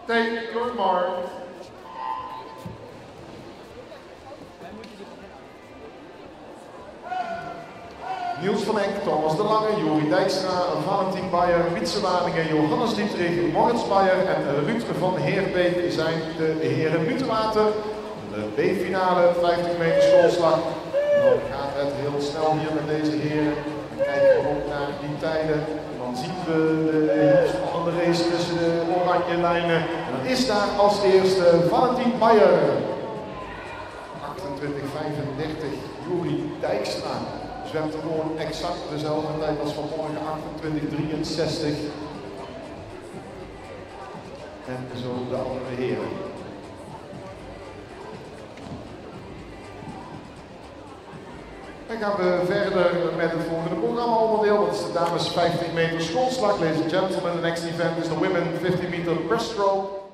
Take your mark. Niels van Enk, Thomas de Lange, Jori Dijkstra, Valentin Bayer, Wietse Waningen, Johannes Dietrich, Moritz Bayer en Ruud van Heerbeek zijn de heren Mutewater. De B-finale 50 meter schoolslag. Dan gaat het heel snel hier met deze heren. Dan kijken we ook naar die tijden. Dan zien we de spannende race tussen de oranje lijnen. En dan is daar als eerste Valentin Bayer. 28:35, Jori Dijkstra. Zwemt er gewoon exact dezelfde tijd als vanmorgen, 28:63. En zo de andere heren. Dan gaan we verder met het volgende programma-onderdeel. Dat is de dames 50 meter schoolslag. Ladies and gentlemen, the next event is the women 50 meter breaststroke.